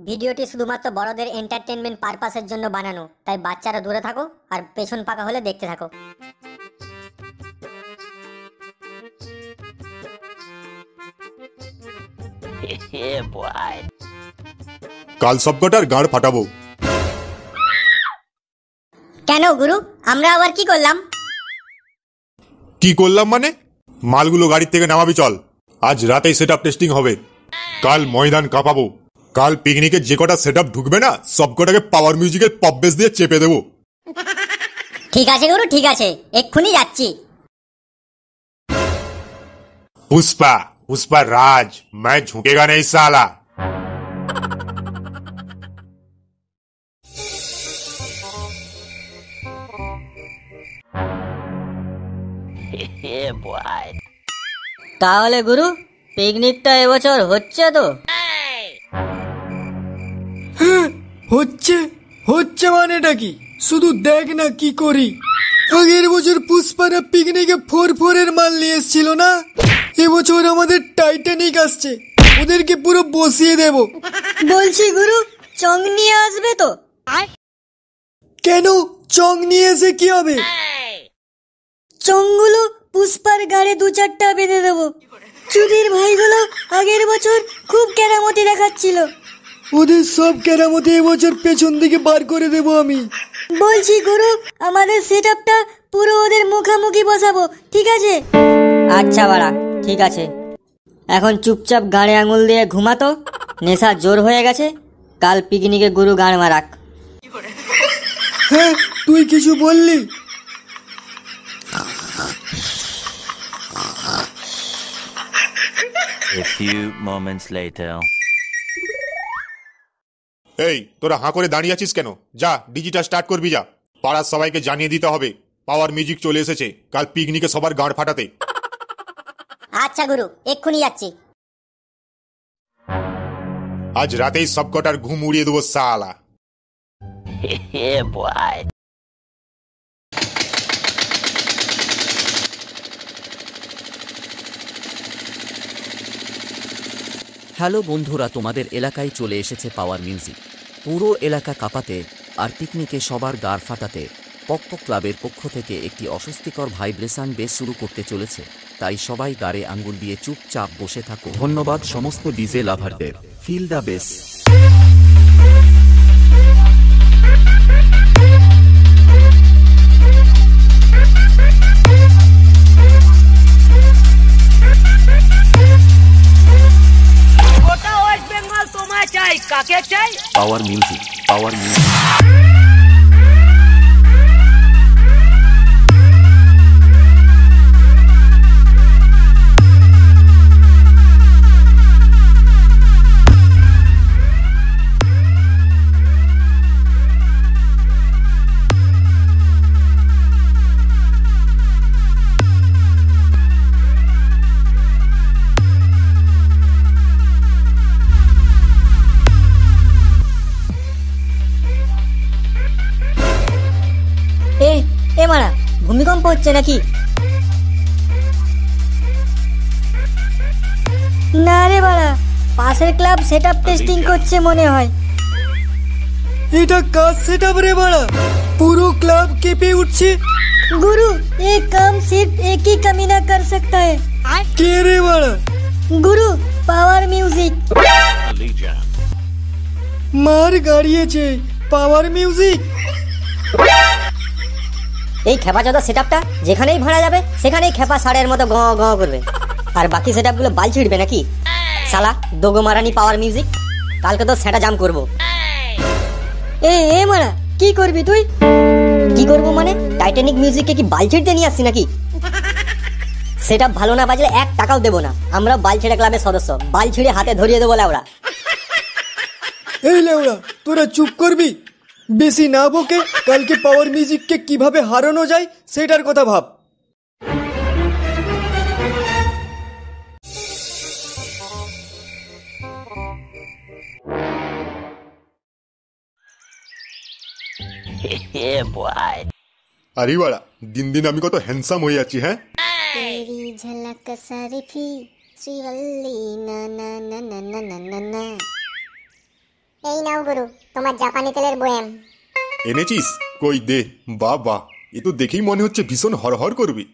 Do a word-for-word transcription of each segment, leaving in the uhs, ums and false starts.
ভিডিওটি শুধুমাত্র বড়দের এন্টারটেইনমেন্ট পারপাসের জন্য বানানো, তাই বাচ্চারা দূরে থাকো আর পেছন পাকা হলে দেখতে থাকো। কাল সবকটার গাঁড় ফাটাবো। কেন গুরু, আমরা আবার কি করলাম? কি করলাম মানে? মালগুলো গাড়ি থেকে নামাবি চল। আজ রাতেই সেটআপ টেস্টিং হবে। কাল ময়দান কাঁপাবো। কাল পিকনিকে যে কটা সেটআপ ঢুকবে না সবকটাকে পাওয়ার মিউজিকের পপ বেস দিয়ে চেপে দেবো। ঠিক আছে গুরু, ঠিক আছে, এক্ষুনি যাচ্ছি। पुष्पा पुष्पा राज, मैं झुकेगा नहीं साला। তাহলে গুরু পিকনিকটা এবছর হচ্ছে তো? হ্যাঁ হচ্ছে। হচ্ছে মানেটা কি? শুধু দেখ না কি করি। আগের বছর পুষ্পারা পিকনিকে ফোর ফোরের মাল নিয়ে এসেছিল না, এবছর আমাদের টাইটানিক আসছে, ওদেরকে পুরো বসিয়ে দেব। বলছি গুরু, চং নিয়ে আসবে তো? কেন, চং নিয়ে এসে কি হবে? চংগুলো পুষ্পার গাড়ে দু চারটা বেঁধে দেবো। চুদির ভাইগুলো আগের বছর খুব কেরামতি দেখাচ্ছিল, ওদের সব কেরামতি এবছর পেছন দিকে বার করে দেব আমি। বলছি গুরু, আমাদের সেটআপটা পুরো ওদের মুখামুখি বসাবো, ঠিক আছে? আচ্ছা বাড়া, ঠিক আছে। এখন চুপচাপ গাড়ে আঙুল দিয়ে ঘুমাতো, নেশা জোর হয়ে গেছে। কাল পিকনিকে গুরু গান মারাক। হ্যাঁ, তুই কিছু বললি? A few moments later. এই তোরা হাঁ করে দাঁড়িয়ে আছিস কেন? যা ডিজিটা স্টার্ট করবি যা। পাড়ার সবাইকে জানিয়ে দিতে হবে পাওয়ার মিউজিক চলে এসেছে কাল পিকনিকে সবার গাঁড় ফাটাতে। আচ্ছা গুরু, এক্ষুনি যাচ্ছি। আজ রাতেই সবকটার ঘুম উড়িয়ে দেবো সালা। হ্যালো বন্ধুরা, তোমাদের এলাকায় চলে এসেছে পাওয়ার মিউজিক। পুরো এলাকা কাঁপাতে আর পিকনিকে সবার গাড় ফাটাতে পক পক ক্লাবের পক্ষ থেকে একটি অস্বস্তিকর ভাইব্রেশন বেস শুরু করতে চলেছে। তাই সবাই গাড়ে আঙ্গুল দিয়ে চুপচাপ বসে থাকো। ধন্যবাদ সমস্ত ডিজে লাভারদের। Feel the bass. কাকে চাই? Power music, power music. এ মারা, ভূমিকম্প হচ্ছে নাকি? না রে বাড়া, পাশের ক্লাব সেটআপ টেস্টিং করছে মনে হয়। এটা কাজ সেটআপ রে বাড়া, পুরো ক্লাব কেঁপে উঠছে। गुरु, ये काम सिर्फ एक ही कमीना कर सकता है। কে রে বাড়া? गुरु, पावर म्यूजिक। মার গাড়িয়েছে পাওয়ার মিউজিক। এই খেপাচোদা সেটআপটা যেখানেই ভাড়া যাবে সেখানেই খেপা ষাঁড়ের মতো গ গ করবে, আর বাকি সেটআপগুলো বাল ছিড়বে নাকি? শালা দোগো মারানি পাওয়ার মিউজিক, কালকে তো সেটা জাম করব। এ এ মারা, কি করবি তুই? কি করব মানে? টাইটানিক মিউজিককে কি বাল ছিড়তে নিয়ে আসছি নাকি? সেটআপ ভালো না বাজলে এক টাকাও দেবো না। আমরা বাল ছেড়ে ক্লাবের সদস্য, বাল ছিড়ে হাতে ধরিয়ে দেবো লেওড়া। এই লেওড়া, তোরা চুপ করবি? বেশি না বকে কালকে পাওয়ার মিউজিককে কিভাবে হারানো যায় সেটার কথা ভাব। আরে বাড়া, দিন দিন আমি কত হ্যান্ডসাম হয়ে যাচ্ছি। হ্যাঁ, तेरी झलक सरफी श्रीवल्ली ना ना ना ना ना ना ना। এই নাও গুরু তোমার জাপানি তেলের বয়াম। এনেছিস? কই দে। বাহ বাহ, এ তো দেখেই মনে হচ্ছে ভীষণ হরহর করবি।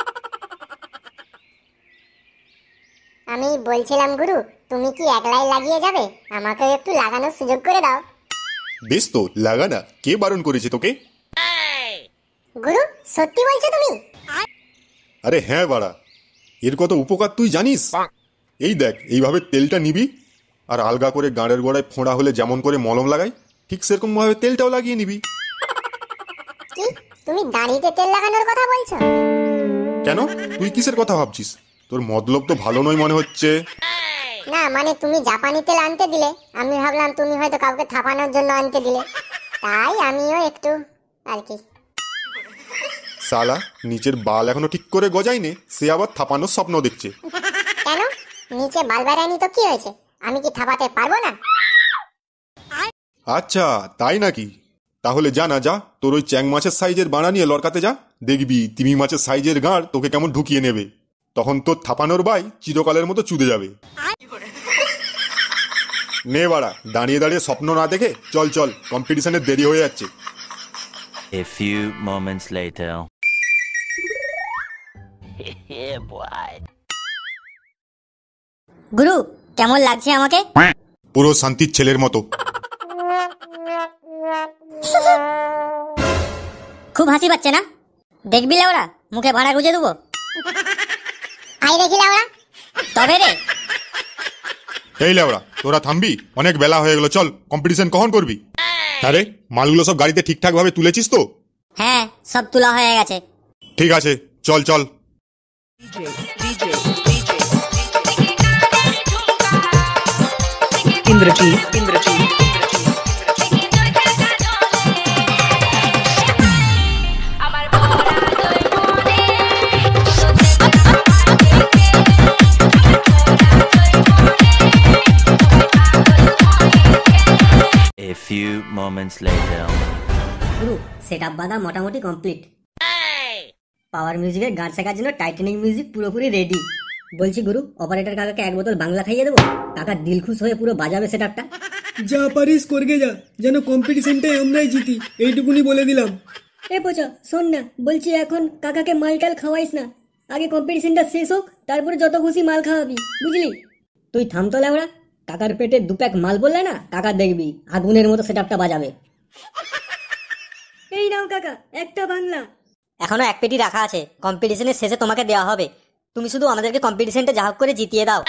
আমি বলছিলাম গুরু, তুমি কি একলাই লাগিয়ে যাবে? আমাকে একটু লাগানোর সুযোগ করে দাও। বেশ তো, লাগা না। কে বারণ করেছে তোকে? গুরু সত্যি বলছো তুমি? আরে হ্যাঁ বাড়া, এর কত উপকার তুই জানিস? এই দেখ, এইভাবে তেলটা নিবি, আর আলগা করে গাঁড়ের গোড়ায় ফোঁড়া হলে যেমন করে মলম লাগাই, ঠিক সেরকম ভাবে তেলটাও লাগিয়ে নিবি। কি তুমি দাড়িতে তেল লাগানোর কথা বলছো? কেন, তুই কিসের কথা ভাবছিস? তোর মতলব তো ভালো নয় মনে হচ্ছে। না মানে তুমি জাপানি তেল আনতে দিলে, আমি ভাবলাম তুমি হয়তো কাউকে থাপানোর জন্য আনতে দিলে, তাই আমিও একটু আর কি। সালা, নিচের বাল এখনো ঠিক করে গজায়নি, সে আবার থাপানোর স্বপ্ন দেখছে। কেন, নিচে বাল বেড়ায়নি তো কি হয়েছে? আমি কি থাপাতে পারবো না? আচ্ছা তাই নাকি? তাহলে যা না যা, তোর ওই চ্যাং মাছের সাইজের বানা নিয়ে লড়কাতে যা, দেখবি তিমি মাছের সাইজের গাঁড় তোকে কেমন ঢুকিয়ে নেবে। তখন তোর থাপানোর বাই চিরকালের মতো চুদে যাবে। নে বাড়া, দাঁড়িয়ে দাঁড়িয়ে স্বপ্ন না দেখে চল চল, কম্পিটিশনের দেরি হয়ে যাচ্ছে। A few moments later. Yeah, boy. গুরু কেমন লাগছে আমাকে? পুরো শান্তির ছেলের মতো। খুব হাসি পাচ্ছে না? দেখবি লেওড়া, মুখে ভাড়া গুজে দেবো। আই দেখি লাউড়া। তবে রে, এই লেওড়া, তোরা থামবি? অনেক বেলা হয়ে গেল, চল। কম্পিটিশন কখন করবি? আরে মালগুলো সব গাড়িতে ঠিকঠাক ভাবে তুলেছিস তো? হ্যাঁ সব তোলা হয়ে গেছে। ঠিক আছে, চল চল। Indrajit Indrajit A few moments later. গুরু সেটআপ বাঁধা মোটামুটি কমপ্লিট। পাওয়ার মিউজিকের গান শেখার জন্য টাইটানিক মিউজিক পুরোপুরি রেডি। বলছি গুরু, অপারেটর কাকাকে এক বোতল বাংলা খাইয়ে দেবো? কাকা দিল খুশ হয়ে পুরো বাজাবে সেটআপটা। যা পারিস করগে যা, যেন কম্পিটিশনটাই আমরাই জিতি, এইটুকুনি বলে দিলাম। এ পোচা শোন না, বলছি এখন কাকাকে মালটাল খাওয়াইস না, আগে কম্পিটিশনটা শেষ হোক, তারপরে যত খুশি মাল খাওয়াবি, বুঝলি? তুই থামতো লেওড়া, কাকার পেটে দু প্যাক মাল বললে না, কাকা দেখবি আগুনের মতো সেটআপটা বাজাবে। এই নাও কাকা একটা বাংলা। এখনো এক পেটি রাখা আছে, কম্পিটিশনের শেষে তোমাকে দেওয়া হবে। তুমি শুধু আমাদেরকে কম্পিটিশনটা যা হোক করে জিতিয়ে দাও।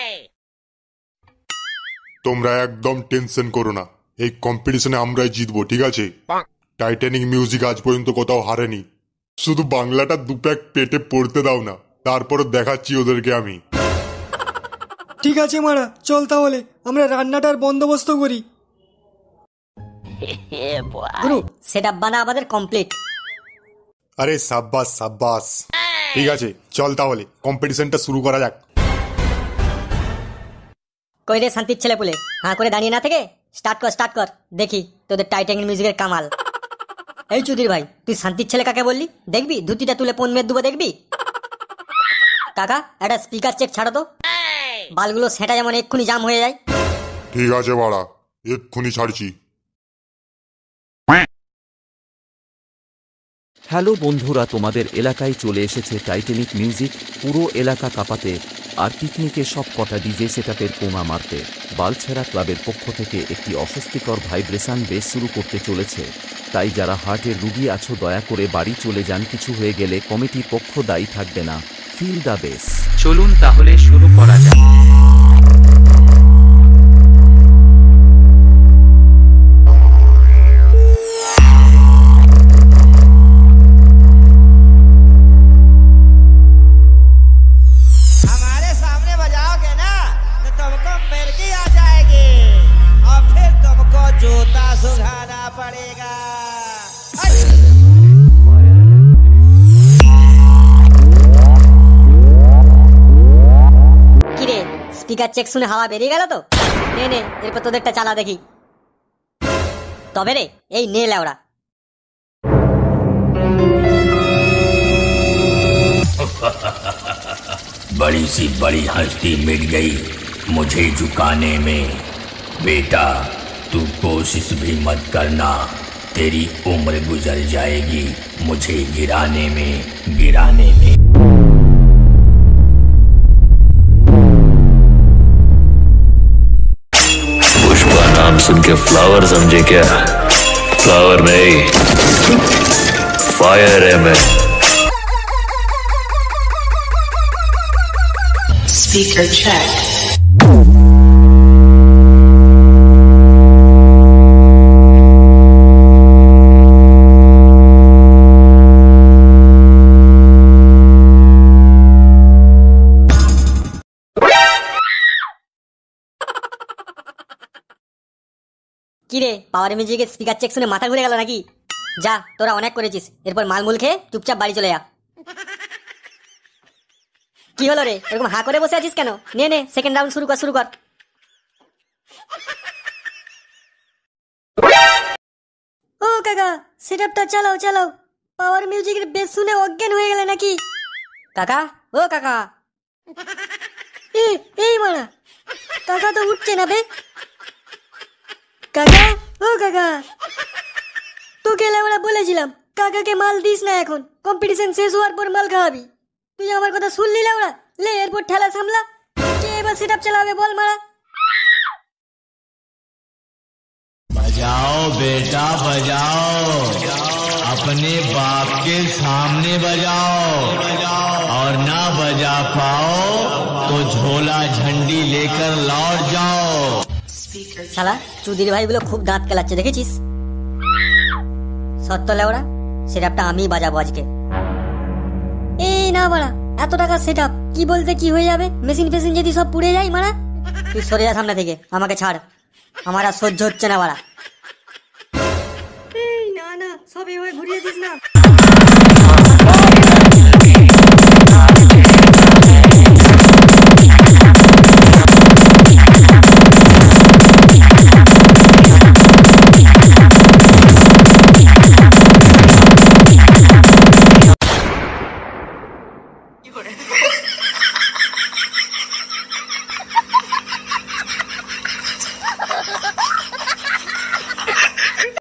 তোমরা একদম টেনশন করো না, এই কম্পিটিশনে আমরাই জিতবো, ঠিক আছে? টাইটানিক মিউজিক আজ পর্যন্ত কোথাও হারেনি। শুধু বাংলাটা দু প্যাক পেটে পড়তে দাও না, তারপর দেখাচ্ছি ওদেরকে আমি। ঠিক আছে মারা, চল তাহলে আমরা রান্নাটার বন্দোবস্ত করি। Yeah, boy. গুরু সেটআপ বানা আমাদের কমপ্লিট। আরে সাব্বাস সাব্বাস, ঠিক আছে চল তাহলে কম্পিটিশনটা শুরু করা যাক। কই রে শান্তির ছেলে পুলে, হাঁ করে দাঁড়িয়ে না থেকে স্টার্ট কর স্টার্ট কর, দেখি তোদের টাইটানিক মিউজিকের কামাল। এই চুদির ভাই, তুই শান্তির ছেলে কাকে বললি? দেখবি ধুতিটা তুলে পন মেরে দেবো, দেখবি। কাকা একটা স্পিকার চেক ছাড়ো তো, বালগুলো সেটা যেমন এক্ষুনি জাম হয়ে যায়। ঠিক আছে বাড়া, এক্ষুনি ছাড়ছি। হ্যালো বন্ধুরা, তোমাদের এলাকায় চলে এসেছে টাইটানিক মিউজিক, পুরো এলাকা কাঁপাতে আর পিকনিকে সব কটা ডিজে সেটআপের পোঙা মারতে বালছেড়া ক্লাবের পক্ষ থেকে একটি অস্বস্তিকর ভাইব্রেশন বেস শুরু করতে চলেছে। তাই যারা হার্টের রুগী আছো দয়া করে বাড়ি চলে যান, কিছু হয়ে গেলে কমিটির পক্ষ দায়ী থাকবে না। Feel the bass. চলুন তাহলে শুরু করা যাক। हमारे सामने बजाओगे ना तो तुमको मिर्गी आ जाएगी और फिर तुमको जूता सुखाना पड़ेगा। কিরে স্পিকার চেক শুনে হাওয়া বেরিয়ে গেল তো? নে নে, এরপর তোদেরটা চালা দেখি। তবে রে এই নে লেওড়া। बड़ी सी बड़ी हस्ती मिट गई मुझे झुकाने में। बेटा तू कोशिश भी मत करना, तेरी उम्र गुजर जाएगी मुझे गिराने में गिराने में। पुष्पा नाम सुन के फ्लावर समझे क्या? फ्लावर नहीं, फायर है मैं। Speaker check. কিরে পাওয়ার মিউজিকের স্পিকার চেক শুনে মাথা ঘুরে গেল নাকি? যা, তোরা অনেক করেছিস, এরপর মালমুল খেয়ে চুপচাপ বাড়ি চলে যা। কি হলো রে, এরকম হা করে বসে আছিস কেন? নে নে, সেকেন্ড রাউন্ড শুরু কর শুরু কর। ও কাকা, সেটআপটা চালাও চালাও। পাওয়ার মিউজিকের বেস শুনে অজ্ঞান হয়ে গেলে নাকি? কাকা, ও কাকা। এ এই মারা, কাকা তো উঠছে না বে। কাকা, ও কাকা, তোকে আমরা বলেছিলাম কাকাকে মাল দিস না, এখন কম্পিটিশন শেষ হওয়ার পর মাল খাওয়াবি। তুই আমার কথা শুনলি লাউড়া? লে এরপর ঠেলা সামলা। কে এবার সেটআপ চালাবে বল মারা? बजाओ बेटा बजाओ, अपने बाप के सामने बजाओ, और ना बजा पाओ तो झोला झंडी लेकर लौट जाओ। শালা চুদির ভাইগুলো খুব দাঁত কেলাচ্ছে, দেখেছিস? সত্য লেওড়া, সেটআপটা আমি বাজাবো আজকে। এই না মারা, এত টাকা সেটআপ কি বলতে কি হয়ে যাবে? মেশিন ফেশিন যদি সব পুড়ে যায় মারা। তুই সরে যা সামনে থেকে, আমাকে ছাড়, আমার আর সহ্য হচ্ছে না মারা। এই না না, সব এভাবে ঘুরিয়ে দিস না।